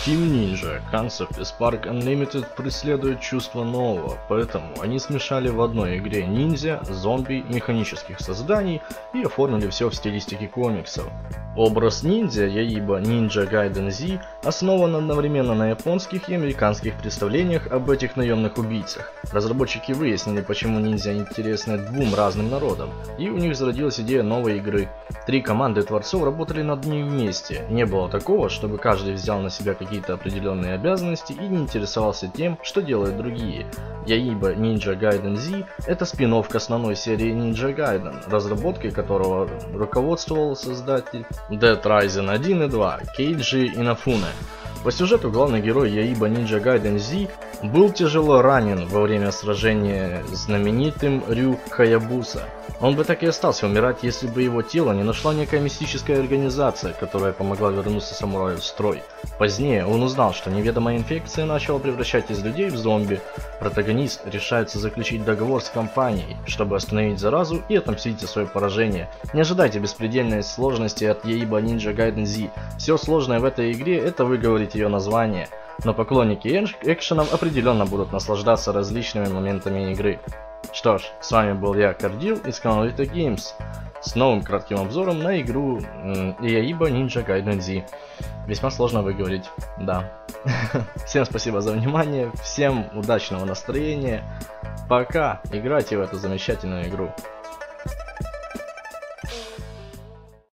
Team Ninja Concept и Spark Unlimited преследуют чувство нового, поэтому они смешали в одной игре ниндзя, зомби, механических созданий и оформили все в стилистике комиксов. Образ ниндзя Яиба Ninja Gaiden Z основан одновременно на японских и американских представлениях об этих наемных убийцах. Разработчики выяснили, почему ниндзя интересны двум разным народам, и у них зародилась идея новой игры. 3 команды творцов работали над ней вместе. Не было такого, чтобы каждый взял на себя какие-то определенные обязанности и не интересовался тем, что делают другие. Яиба Ninja Gaiden Z — это спин-офф к основной серии Ninja Gaiden, разработкой которого руководствовал создатель Dead Rising 1 и 2 Кейджи Инафуне. По сюжету главный герой Яиба Ninja Gaiden Z был тяжело ранен во время сражения с знаменитым Рю Хаябуса. Он бы так и остался умирать, если бы его тело не нашла некая мистическая организация, которая помогла вернуться самураю в строй. Позднее он узнал, что неведомая инфекция начала превращать из людей в зомби. Протагонист решается заключить договор с компанией, чтобы остановить заразу и отомстить за свое поражение. Не ожидайте беспредельной сложности от Яиба Ninja Gaiden Z. Все сложное в этой игре — это выговорить ее название. Но поклонники экшенов определенно будут наслаждаться различными моментами игры. Что ж, с вами был я, Кардил, из канала Vita Games, с новым кратким обзором на игру Яиба Ninja Gaiden Z. Весьма сложно выговорить, да. Всем спасибо за внимание, всем удачного настроения, пока, играйте в эту замечательную игру.